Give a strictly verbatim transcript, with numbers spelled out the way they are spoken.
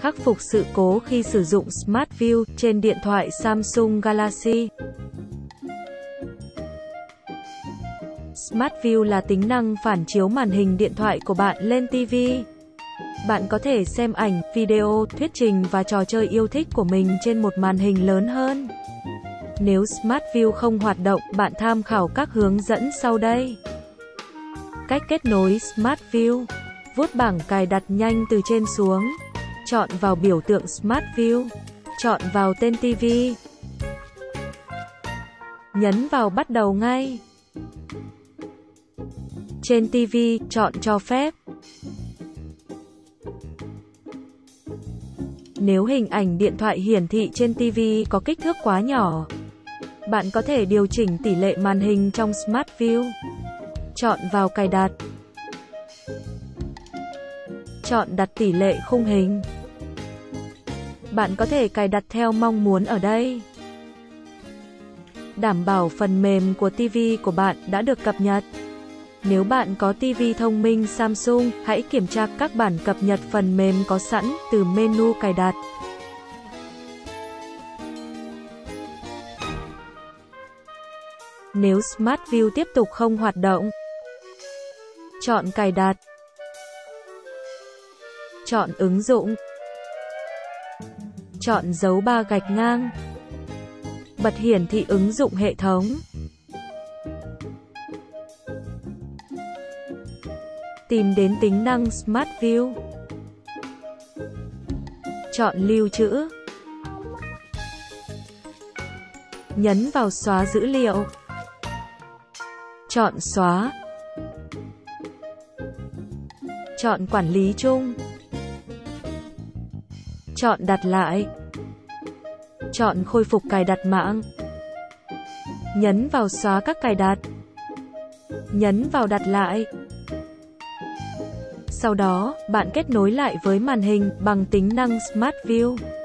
Khắc phục sự cố khi sử dụng Smart View trên điện thoại Samsung Galaxy. Smart View là tính năng phản chiếu màn hình điện thoại của bạn lên ti vi. Bạn có thể xem ảnh, video, thuyết trình và trò chơi yêu thích của mình trên một màn hình lớn hơn. Nếu Smart View không hoạt động, bạn tham khảo các hướng dẫn sau đây. Cách kết nối Smart View. Vuốt bảng cài đặt nhanh từ trên xuống. Chọn vào biểu tượng Smart View. Chọn vào tên ti vi. Nhấn vào bắt đầu ngay. Trên ti vi, chọn cho phép. Nếu hình ảnh điện thoại hiển thị trên ti vi có kích thước quá nhỏ, bạn có thể điều chỉnh tỷ lệ màn hình trong Smart View. Chọn vào cài đặt. Chọn đặt tỷ lệ khung hình. Bạn có thể cài đặt theo mong muốn ở đây. Đảm bảo phần mềm của ti vi của bạn đã được cập nhật. Nếu bạn có ti vi thông minh Samsung, hãy kiểm tra các bản cập nhật phần mềm có sẵn từ menu cài đặt. Nếu Smart View tiếp tục không hoạt động, chọn cài đặt. Chọn ứng dụng. Chọn dấu ba gạch ngang. Bật hiển thị ứng dụng hệ thống. Tìm đến tính năng Smart View. Chọn lưu trữ. Nhấn vào xóa dữ liệu. Chọn xóa. Chọn quản lý chung. Chọn đặt lại. Chọn khôi phục cài đặt mạng. Nhấn vào xóa các cài đặt. Nhấn vào đặt lại. Sau đó, bạn kết nối lại với màn hình bằng tính năng Smart View.